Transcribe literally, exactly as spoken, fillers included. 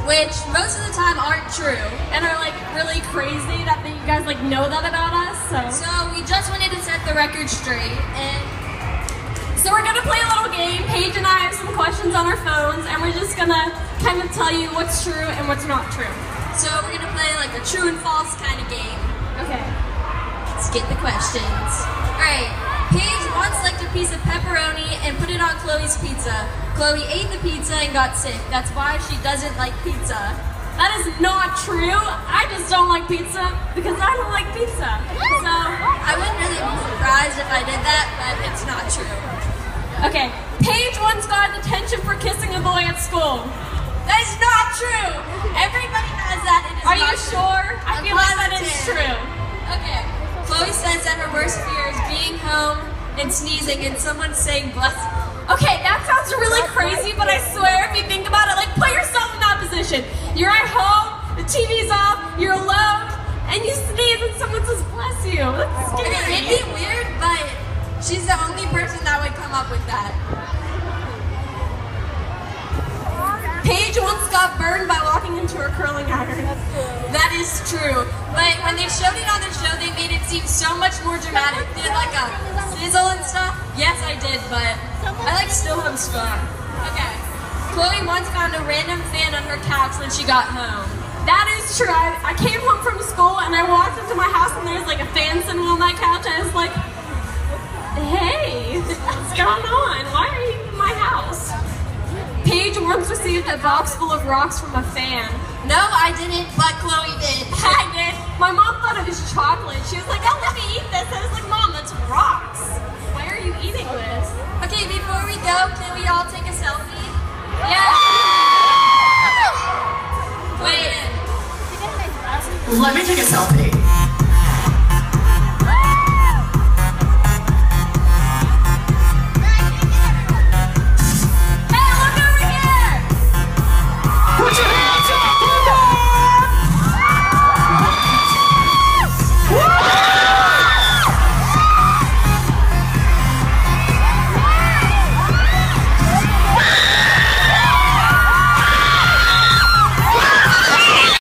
which most of the time aren't true and are like really crazy that you guys like know that about us. So, so we just wanted to set the record straight, and so we're gonna play a little game. Paige and I have some questions on our phones, and we're just gonna kind of tell you what's true and what's not true. So we're gonna play like a true and false kind of game. Okay. Let's get the questions. All right. Paige once licked a piece of pepperoni and put it on Chloe's pizza. Chloe ate the pizza and got sick. That's why she doesn't like pizza. That is not true. I just don't like pizza because I don't like pizza. So I wouldn't really be surprised if I did that, but it's not true. Okay. Paige once got detention for kissing a boy at school. That is not true. Everybody has that. It is Are not you true. sure? I I'm feel like that is positive. true. Okay. Chloe says that her worst fear is being home and sneezing and someone saying bless. Okay, that sounds really crazy, but I swear if you think about it, like put yourself in that position. You're at home, the T V's off, you're alone, and you sneeze and someone says bless you. That's scary. Okay, it'd be weird, but she's the only person that would come up with that. Paige once got burned by walking into her curling iron. That is true. But when they showed it on the show, they made it seem so much more dramatic. They had like a sizzle and stuff. Yes, I did, but I like still have scar. Okay. Chloe once found a random fan on her couch when she got home. That is true. I, I came home from school and I walked into my house and there's like a fan sitting on my couch and I was like, hey, what's going on? Why are you in my house? Paige once received a box full of rocks from a fan. No, I didn't, but Chloe did. I did. My mom thought it was chocolate. She was like, oh, let me eat this. I was like, Mom, that's rocks. Why are you eating this? Okay, before we go, can we all take a selfie? Yeah. Wait. Let me take a selfie.